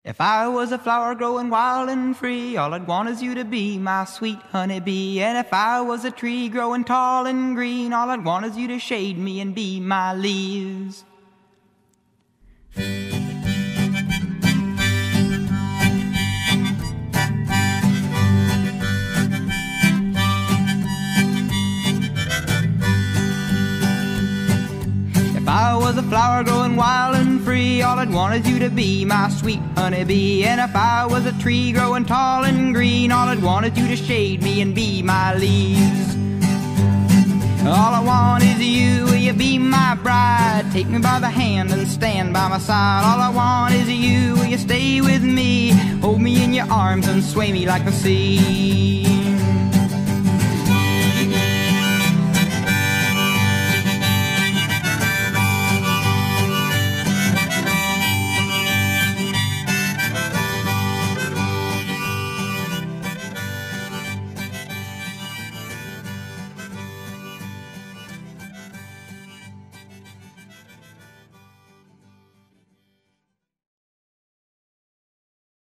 If I was a flower growing wild and free, all I'd want is you to be my sweet honeybee. And if I was a tree growing tall and green, all I'd want is you to shade me and be my leaves. If I was a flower growing wild and free, all I'd want is you to be my sweet honeybee. And if I was a tree growing tall and green, all I'd want is you to shade me and be my leaves. All I want is you, will you be my bride? Take me by the hand and stand by my side. All I want is you, will you stay with me? Hold me in your arms and sway me like the sea.